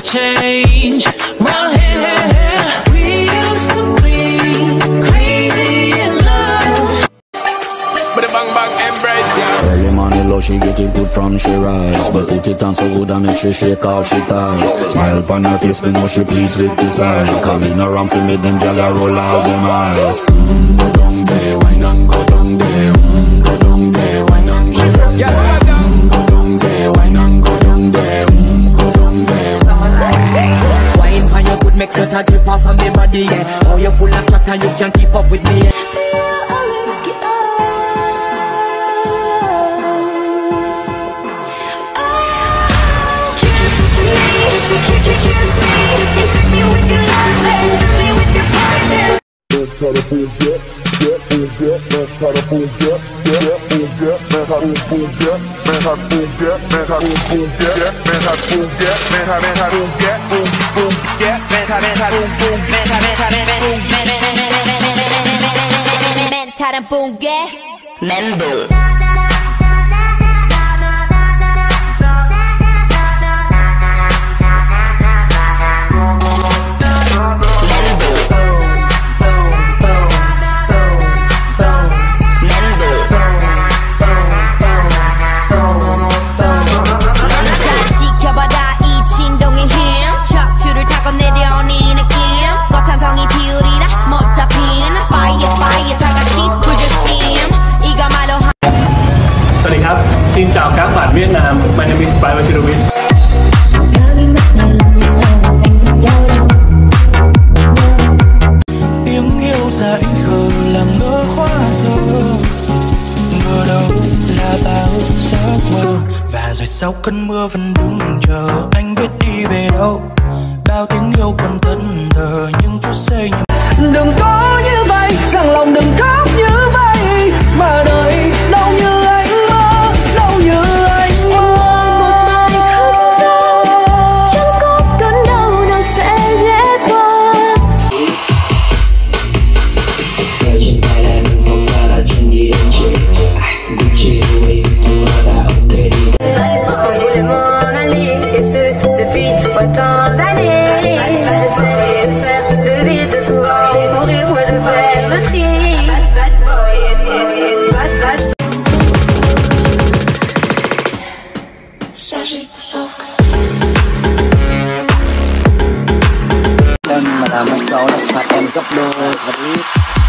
change. Round here, we used to be crazy in love. But the bang bang embrace, yeah. Early morning love, she get it good from she rise. But put it on so good and make she shake all she ties. Smile upon her face, me know she pleased with this eyes. Coming around to make them gyal roll out them eyes. Go down there, wine and go down there. Go down there, wine and go down there. Go down there, wine and go down there. Go down there. Wine for your good makes it a drip off of me body, yeah. Oh, you're full of crack and you can't keep up with me, yeah. Xin chào các bạn Việt Nam, my name is Vachirawit. Tiếng yêu dại khờ làm ngỡ hoa thơ, ngờ đâu là bao giấc mơ. Và rồi sau cơn mưa vẫn đứng chờ anh biết đi về đâu. Bao tiếng yêu còn thẫn thờ những phút giây như đừng có như vậy, rằng lòng đừng khóc như vậy. Mà đời đâu như anh mơ, đâu như anh mơ. Một bài khóc gió, chẳng có cơn đau nào sẽ ghé qua. Theo trên tay lại mình phong ra là chân đi đến trễ. Gucci, Louis, tout là đã ok đi. On voulait m'en aller, et ce depuis autant d'années. J'essaie de faire le vide de souvent, sans rire, moi de faire le tri. Lên mà làm mất đó là phạt em gấp đôi và biết.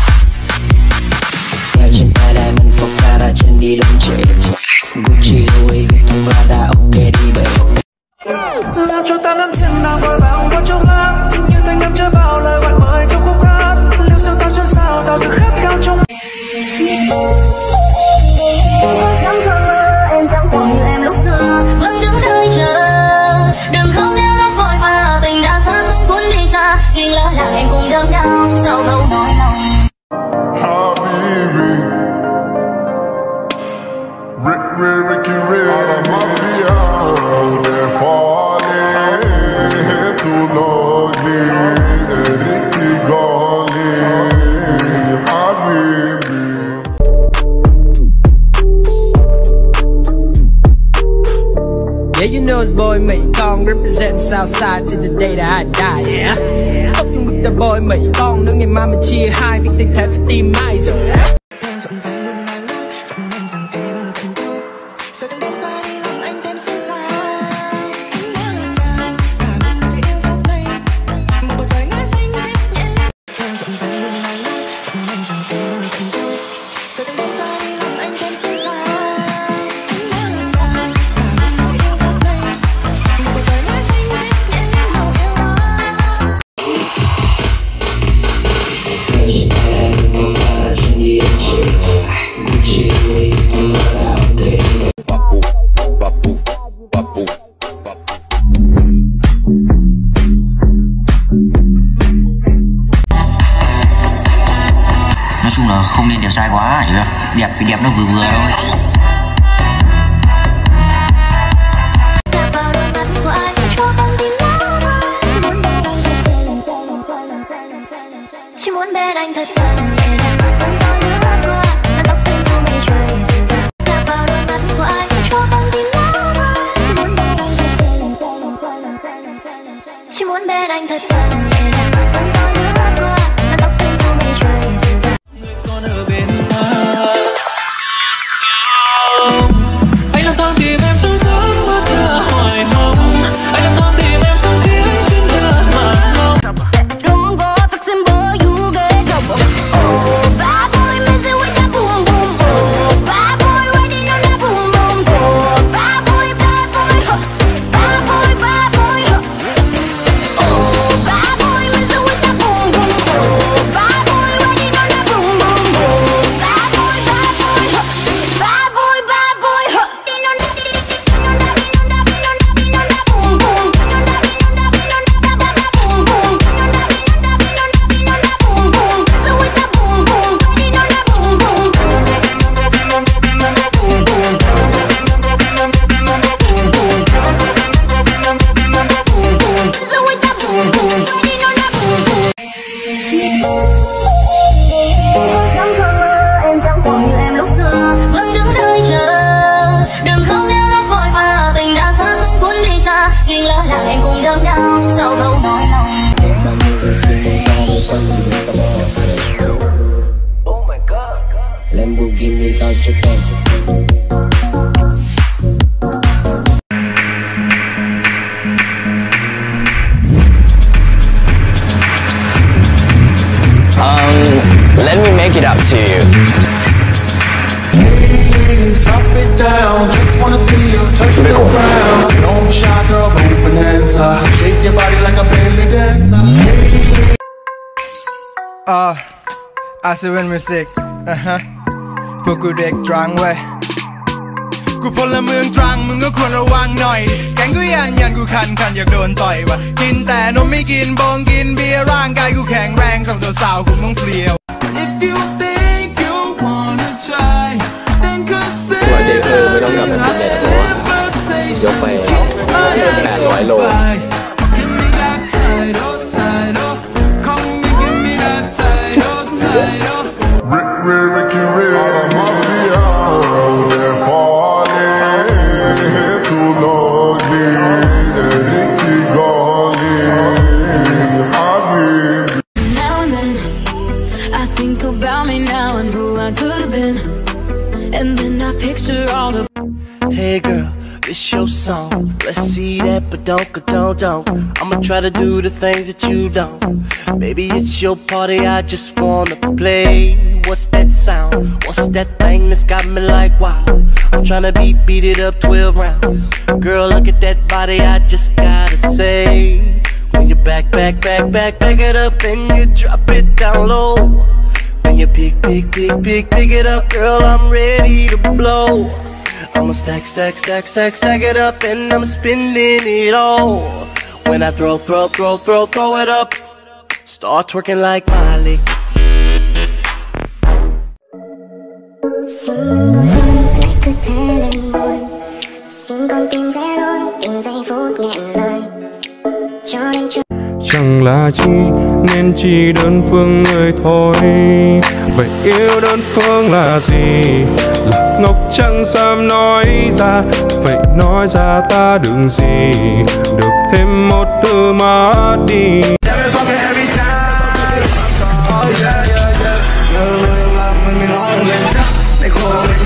Theo trên tay lại mình phong ra là chân đi đến trễ. Gucci, Louis, tout là đã ok đi về. Làm cho ta lẫn thiên đang vội vàng vào trong ngang, như thanh âm chưa bao lời gọi mời trong khúc hát. Liệu sao ta xuyên sao giao dự khát khao trong Em chẳng còn như em lúc xưa, vẫn đứng đợi chờ. Đừng không theo nó vội vã, tình đã xa xuống cuốn đi xa. Chuyện lỡ là em cùng đớn đau sau câu nói lòng. Habibi, Ricky Ray, Mafia, they're falling too lonely, Ricky Golly, Habibi. Yeah, you know it's boy Metawin represent Southside to the day that I die, yeah. Fucking with the boy Metawin, nếu ngày mai mình chia hai biết tình thể phải tìm ai rồi. Nói chung là không nên đẹp trai quá, hiểu không? Đẹp thì đẹp nó vừa vừa thôi. Chỉ muốn bên anh thật gần, để lại vẫn soi nước mắt qua. Là tóc em trong mây trời dịu dàng. Đạp vào đôi mắt của ai cho con tim đau. Muốn bên anh thật gần. anh thật gần để lại vẫn gió như bát qua và tóc bên trong mây trời dịu dàng. Người còn ở bên ta. Anh lang thang tìm em trong giấc mơ xa hoài mong. Anh lang thang tìm em trong khi anh trên đời mà mong. Don't go fixing boy, you get trouble. Oh, bad boy messing with that boom boom. Oh, bad boy riding on that boom boom. Oh, bad boy, bad boy, huh. Bad boy, bad boy, huh. Oh, bad boy messing with that boom boom. Oh, bad boy riding on that boom boom. Oh, bad boy, huh. Bad boy, huh. Em chẳng còn như em lúc xưa, vẫn đứng đợi chờ. Đừng khóc nếu nó vội vã, tình đã xa xăm cuốn đi xa. Duyên lỡ là em cùng đớn đau, sao không nói lòng. Oh my god, Lamborghini tao cho tên. Let me make it up to you. Ladies, drop it down. Just wanna see you touch the ground. Don't be shy, girl, open hands up. Shake your body like a belly dancer. A7 Music พวกกูเด็กตรังเว้ยกูพลเมืองตรังมึงก็ควรระวังหน่อยดิแกงกูยันกูคันอยากโดนต่อยว่ะกินแต่นมไม่กินบงกินเบียร์ร่างกายกูแข็งแรงสำหรับสาวๆกูต้องเพลียว If you think you wanna try, then consider ตัวเด็กไม่ต้องกลับมาสิบเอ็ดตัวยกไป800 โล Give me that title, title. Come and give me that title, title. Ricky Ray, mafia, they're falling too lonely. Ricky Golly, I mean. Now and then, I think about me now and who I could have been. And then I picture all the Hey girl, it's your song. Let's see that, but don't. I'ma try to do the things that you don't. Baby, it's your party, I just wanna play. What's that sound? What's that thing that's got me like wow? I'm tryna beat it up 12 rounds. Girl, look at that body, I just gotta say. When you back it up and you drop it down low. When you pick it up, girl, I'm ready to blow. I'ma stack it up and I'm spending it all. When I throw it up, start twerking like Miley. Xin đừng có thương, lại cứ thế lên buồn. Xin con tim sẽ nói, tìm giây phút nghẹn lời. Cho đến chưa chẳng là chi nên chỉ đơn phương người thôi. Vậy yêu đơn phương là gì? Là ngọc trắng xám nói ra. Vậy nói ra ta đừng gì được thêm một từ mất đi. Để khô